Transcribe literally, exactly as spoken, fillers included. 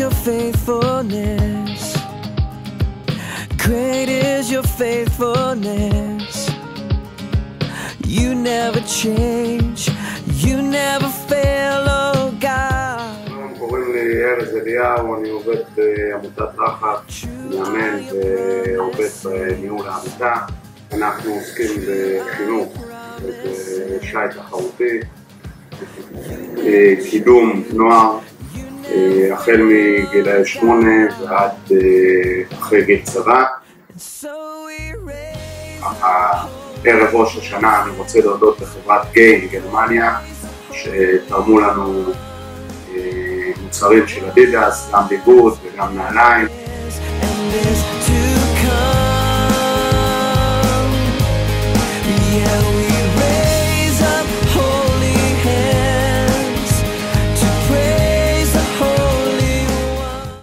your faithfulness. Great is your faithfulness. You never change. You never fail, oh God. קוראים לי ארז אליהו, אני עובד בעמותת רחת, מאמן ועובד בניהול העמותה. אנחנו עוסקים בחינוך ובשי תחרותי, קידום נוער, החל מגיל שמונה ועד אחרי גיל צבא. ערב ראש השנה אני רוצה להודות לחברת גיי גרמניה שתרמו לנו מוצרים של אדידס, גם ביגוד וגם נעליים.